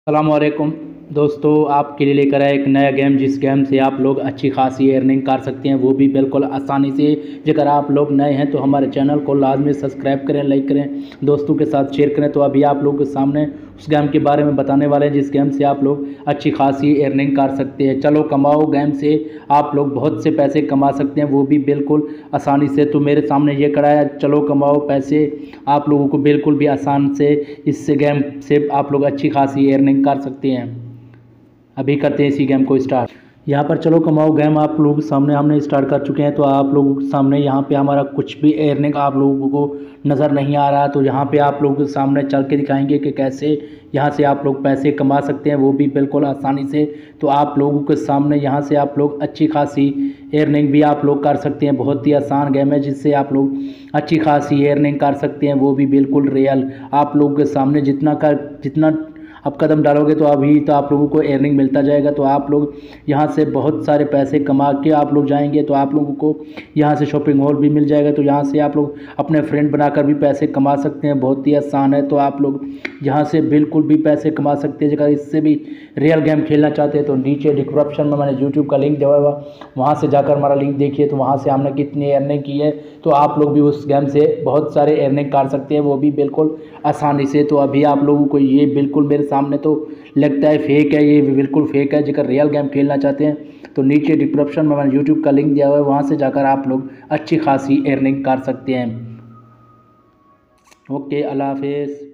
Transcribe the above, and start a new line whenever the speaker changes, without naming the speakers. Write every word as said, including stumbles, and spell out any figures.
अस्सलामुअलैकुम दोस्तों, आपके लिए लेकर आए एक नया गेम जिस गेम से आप लोग अच्छी खासी अर्निंग कर सकते हैं, वो भी बिल्कुल आसानी से। अगर आप लोग नए हैं तो हमारे चैनल को लाजमी सब्सक्राइब करें, लाइक करें, दोस्तों के साथ शेयर करें। तो अभी आप लोग के सामने उस गेम के बारे में बताने वाले हैं जिस गेम से आप लोग अच्छी खासी अर्निंग कर सकते हैं। चलो कमाओ गेम से आप लोग बहुत से पैसे कमा सकते हैं, वो भी बिल्कुल आसानी से। तो मेरे सामने ये करा है, चलो कमाओ पैसे, आप लोगों को बिल्कुल भी आसान से इससे गेम से आप लोग अच्छी खासी अर्निंग कर सकते हैं। अभी करते हैं इसी गेम को स्टार्ट। यहाँ पर चलो कमाओ गेम आप लोगों के सामने हमने स्टार्ट कर चुके हैं। तो आप लोगों के सामने यहाँ पे हमारा कुछ भी अर्निंग आप लोगों को नज़र नहीं आ रहा। तो यहाँ पे आप लोगों के सामने चल के दिखाएंगे कि कैसे यहाँ से आप लोग पैसे कमा सकते हैं, वो भी बिल्कुल आसानी से। तो आप लोगों के सामने यहाँ से आप लोग अच्छी खासी अर्निंग भी आप लोग कर सकते हैं। बहुत ही आसान गेम है जिससे आप लोग अच्छी खासी अर्निंग कर सकते हैं, वो भी बिल्कुल रियल। आप लोगों के सामने जितना का जितना आप कदम डालोगे तो अभी तो आप लोगों को अर्निंग मिलता जाएगा। तो आप लोग यहाँ से बहुत सारे पैसे कमा के आप लोग जाएंगे तो आप लोगों को यहाँ से शॉपिंग मॉल भी मिल जाएगा। तो यहाँ से आप लोग अपने फ्रेंड बनाकर भी पैसे कमा सकते हैं, बहुत ही आसान है। तो आप लोग यहाँ से बिल्कुल भी पैसे कमा सकते हैं। अगर इससे भी रियल गेम खेलना चाहते हैं तो नीचे डिस्क्रिप्शन में मैंने यूट्यूब का लिंक दिया हुआ है, वहाँ से जाकर हमारा लिंक देखिए। तो वहाँ से हमने कितनी अर्निंग की है, तो आप लोग भी उस गेम से बहुत सारे अर्निंग कर सकते हैं, वो भी बिल्कुल आसानी से। तो अभी आप लोगों को ये बिल्कुल मेरे सामने तो लगता है फेक है, ये बिल्कुल फेक है। अगर रियल गेम खेलना चाहते हैं तो नीचे डिस्क्रिप्शन में मैंने यूट्यूब का लिंक दिया हुआ है, वहाँ से जाकर आप लोग अच्छी खासी अर्निंग कर सकते हैं। ओके, अल्लाह हाफिज़।